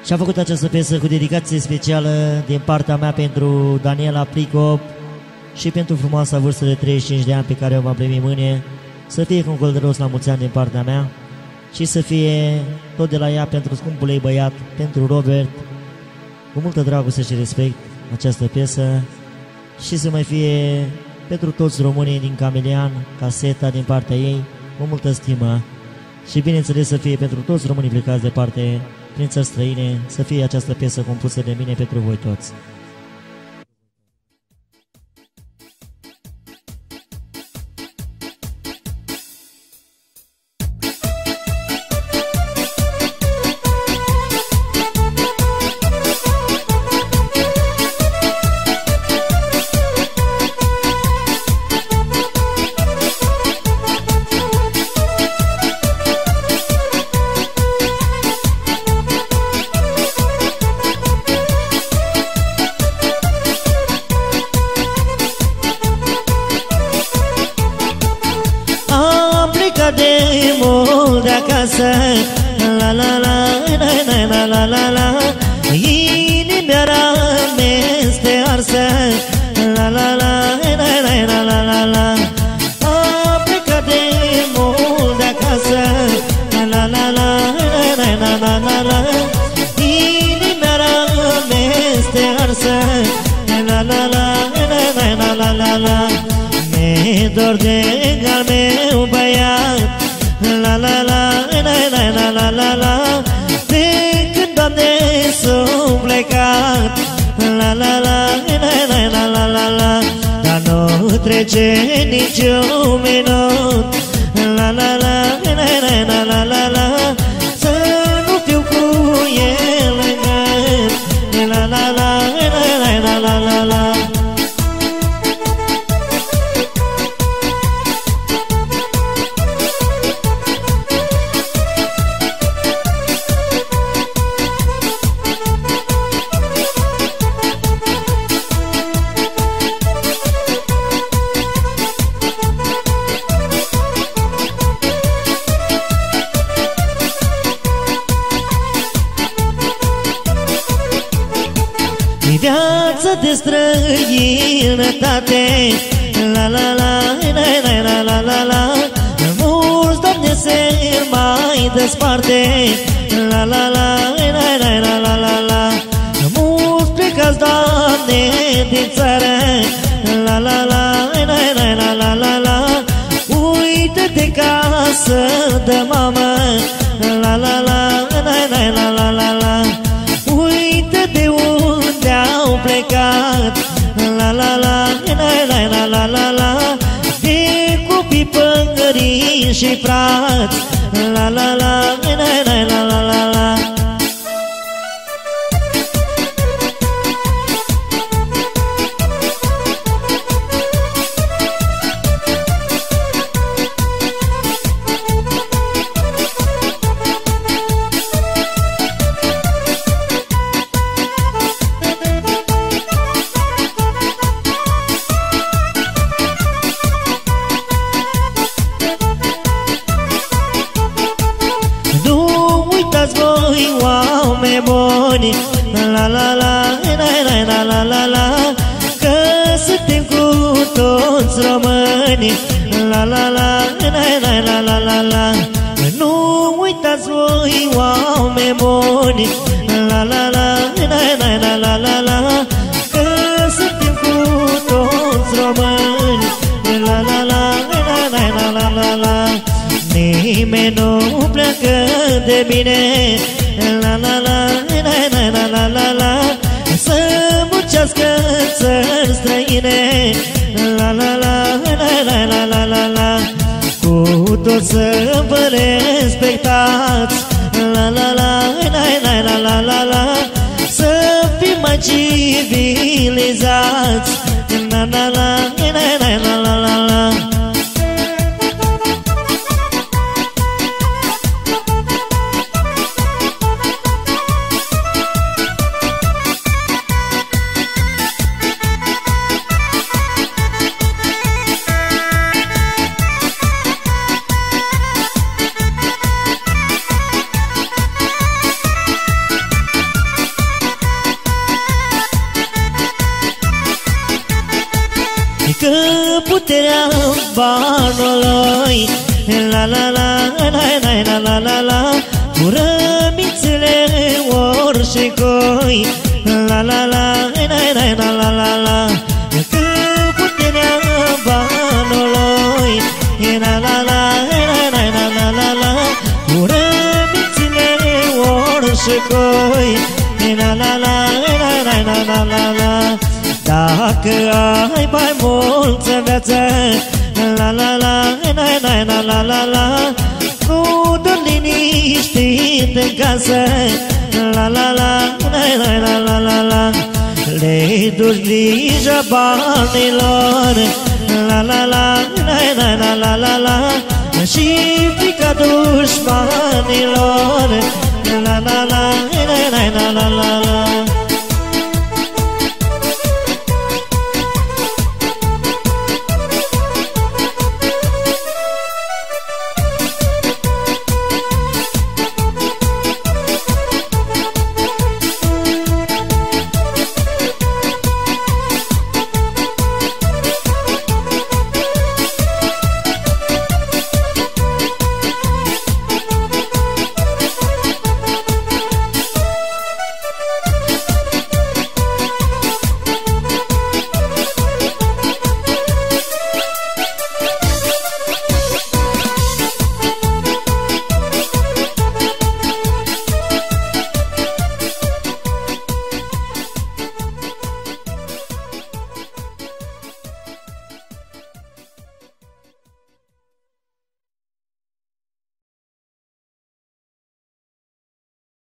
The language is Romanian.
Și a făcut această piesă cu dedicație specială din partea mea pentru Daniela Pricop și pentru frumoasa vârstă de 35 de ani pe care o va primi mâine. Să fie cu un călduros la mulți ani din partea mea și să fie tot de la ea pentru scumpul ei băiat, pentru Robert, cu multă dragoste și respect această piesă, și să mai fie pentru toți românii din Camelian, caseta din partea ei, cu multă stimă. Și bineînțeles să fie pentru toți românii plecați departe prin țări străine, să fie această piesă compusă de mine pentru voi toți. De mult de acasă, la la la la la la la la, inima este arsă, la la la la la la la la. Am plecat de mult de acasă, la la la la la la la la, inima este arsă, la la la la la la la la. Mi-e dor de al meu băiat, la la la la la la la la, de când, Doamne, s-o plecat, la la la la la la la la. Dar nu trece niciun minut, la la la la la la la la, să nu fiu cu el în gând, la la la la la la la. Viața de străinătate, la la la la la la la la, mulți, Doamne, se mai desparte, la la la la la la la la. Mulți plecați, Doamne, din țară, la la la la la la la la. Uită-te casă de mamă, la la la la la la la la. Uită de unde au plecat, la la la la la la la la, de copii, pângării și frați, la la la la la la la la. Oameni buni, la la la la la la la la, că suntem cu toți români, la la la la la la la la. Nu uitați voi, oameni buni, la la la la la la la la, că suntem cu toți români, la la la la la la la. Nimeni nu pleacă de mine, la la la la la la la la, să muncească țări străine, la la la la la la la la. Cu toți să vă respectați, la la la la la la la la, să fim mai civilizați, la la la la la la la. puterea banului. La la la la la la la la la, cu rămițele orșecoi. La la la la la la la la, că puterea banului. La la la la la la la la, cu rămițele orșecoi. La la la la la la la la. Dacă ai mai multă viață, la la la la la la la la la, nu dă liniștit în casă. La la la la la la la la, le duci grija banilor. La la la la la la la la, și frica dușmanilor. La la la la la la la la.